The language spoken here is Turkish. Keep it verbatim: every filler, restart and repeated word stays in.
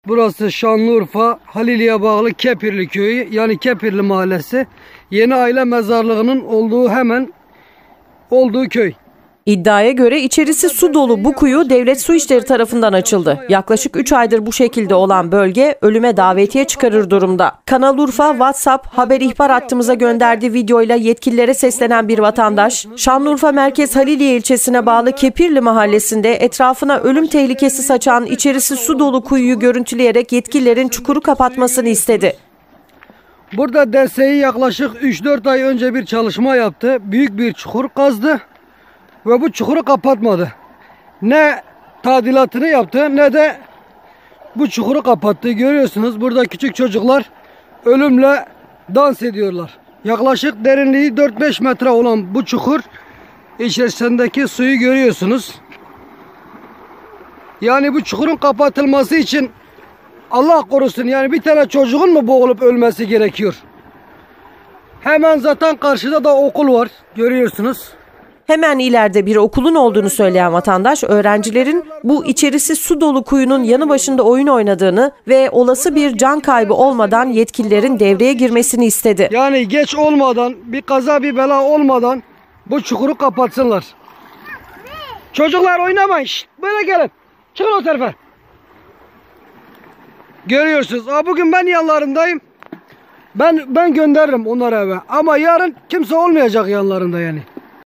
Burası Şanlıurfa Haliliye bağlı Kepirli köyü, yani Kepirli mahallesi. Yeni aile mezarlığının olduğu hemen olduğu köy. İddiaya göre içerisi su dolu bu kuyu Devlet Su İşleri tarafından açıldı. Yaklaşık üç aydır bu şekilde olan bölge ölüme davetiye çıkarır durumda. Kanal Urfa WhatsApp haber ihbar hattımıza gönderdiği videoyla yetkililere seslenen bir vatandaş, Şanlıurfa Merkez Haliliye ilçesine bağlı Kepirli mahallesinde etrafına ölüm tehlikesi saçan içerisi su dolu kuyuyu görüntüleyerek yetkililerin çukuru kapatmasını istedi. Burada D S İ yaklaşık üç dört ay önce bir çalışma yaptı. Büyük bir çukur kazdı ve bu çukuru kapatmadı. Ne tadilatını yaptı ne de bu çukuru kapattı. Görüyorsunuz burada küçük çocuklar ölümle dans ediyorlar. Yaklaşık derinliği dört beş metre olan bu çukur içerisindeki suyu görüyorsunuz. Yani bu çukurun kapatılması için Allah korusun, yani bir tane çocuğun mu boğulup ölmesi gerekiyor? Hemen zaten karşıda da okul var, görüyorsunuz. Hemen ileride bir okulun olduğunu söyleyen vatandaş, öğrencilerin bu içerisi su dolu kuyunun yanı başında oyun oynadığını ve olası bir can kaybı olmadan yetkililerin devreye girmesini istedi. Yani geç olmadan, bir kaza bir bela olmadan bu çukuru kapatsınlar. Çocuklar oynamayın, şişt, böyle gelin. Çıkın o tarafa. Görüyorsunuz. Aa, bugün ben yanlarındayım. Ben ben gönderirim onları eve. Ama yarın kimse olmayacak yanlarında yani.